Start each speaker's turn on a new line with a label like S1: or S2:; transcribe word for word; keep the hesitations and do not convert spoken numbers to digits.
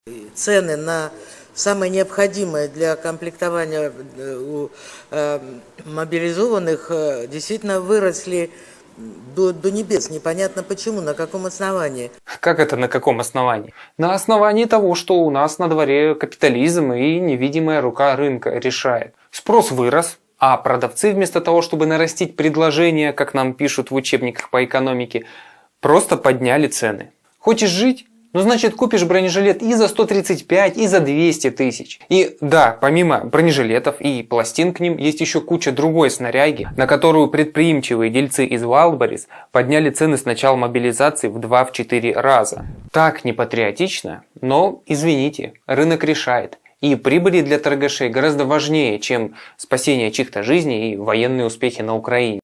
S1: Цены на самое необходимое для комплектования у э, мобилизованных э, действительно выросли до, до небес. Непонятно почему, на каком основании.
S2: Как это на каком основании? На основании того, что у нас на дворе капитализм и невидимая рука рынка решает. Спрос вырос, а продавцы вместо того, чтобы нарастить предложение, как нам пишут в учебниках по экономике, просто подняли цены. Хочешь жить? Ну, значит, купишь бронежилет и за сто тридцать пять, и за двести тысяч. И да, помимо бронежилетов и пластин к ним, есть еще куча другой снаряги, на которую предприимчивые дельцы из Wildberries подняли цены с начала мобилизации в два-четыре раза. Так непатриотично, но, извините, рынок решает. И прибыли для торгашей гораздо важнее, чем спасение чьих-то жизней и военные успехи на Украине.